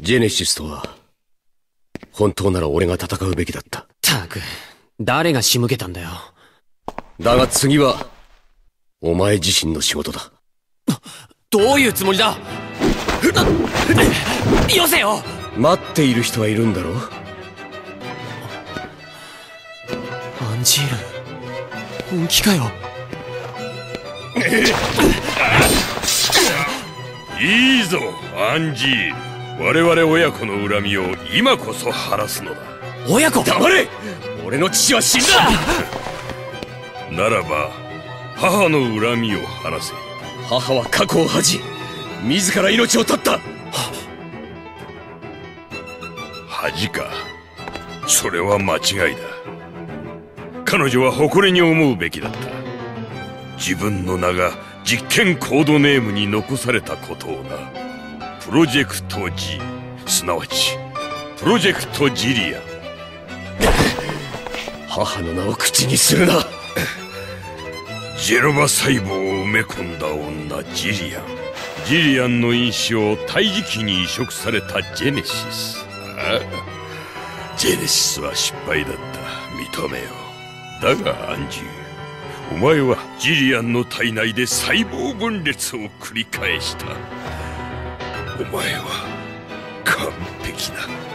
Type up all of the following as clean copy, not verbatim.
ジェネシスとは、本当なら俺が戦うべきだった。 ったく、誰が仕向けたんだよ。 だが次は、お前自身の仕事だ。 どういうつもりだ。よせよ。 待っている人はいるんだろう。 アンジール、本気かよ。 いいぞアンジール。我々親子の恨みを今こそ晴らすのだ。 親子？ 黙れ。俺の父は死んだ。 ならば母の恨みを晴らせ。 母は過去を恥じ、自ら命を絶った。 恥か。それは間違いだ。彼女は誇りに思うべきだった。自分の名が実験コードネームに残されたことをな。プロジェクト G、 すなわちプロジェクトジリアン。 母の名を口にするな。 ジェノバ細胞を埋め込んだ女ジリアン。ジリアンの因子を胎児期に移植されたジェネシス。ああ、ジェネシスは失敗だった。認めよう。だがアンジー、お前はジリアンの体内で細胞分裂を繰り返した。お前は完璧だ。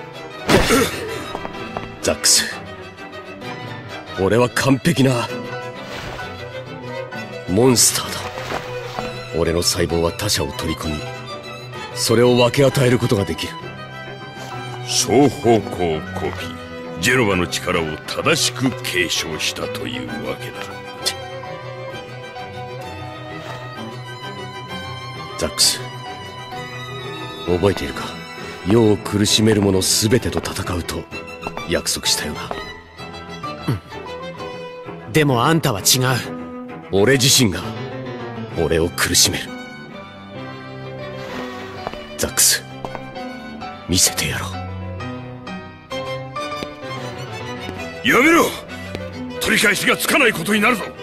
ザックス、俺は完璧なモンスターだ。俺の細胞は他者を取り込み、それを分け与えることができる。 双方向コピー。ジェノバの力を正しく継承したというわけだ。 ザックス、覚えているか。世を苦しめる者全てと戦うと約束したよな。 うん。でもあんたは違う。 俺自身が俺を苦しめる。ザックス、見せてやろう。 やめろ。取り返しがつかないことになるぞ。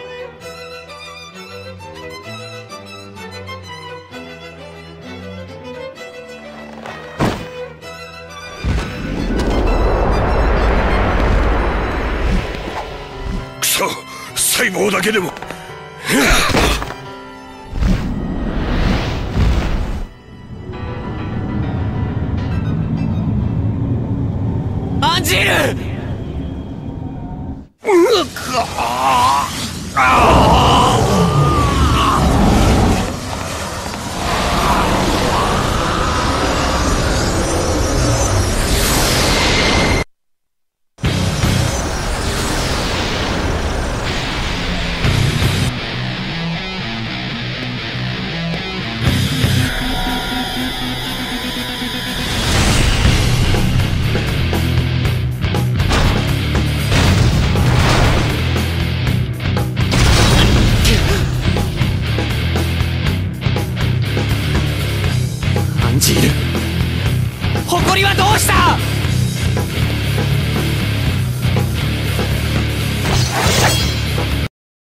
くそ、細胞だけでも。 アンジール！